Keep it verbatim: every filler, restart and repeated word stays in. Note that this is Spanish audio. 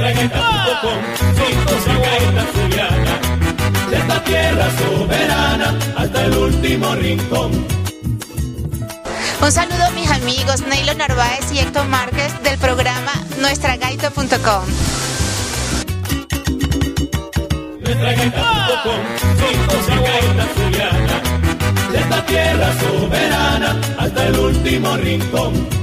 nuestra gaita punto com, son José Gaita Zuliana, de esta tierra soberana hasta el último rincón. Un saludo a mis amigos Neilo Narváez y Héctor Márquez del programa nuestra gaita punto com. nuestra gaita punto com, son José Gaita Zuliana, de esta tierra soberana hasta el último rincón.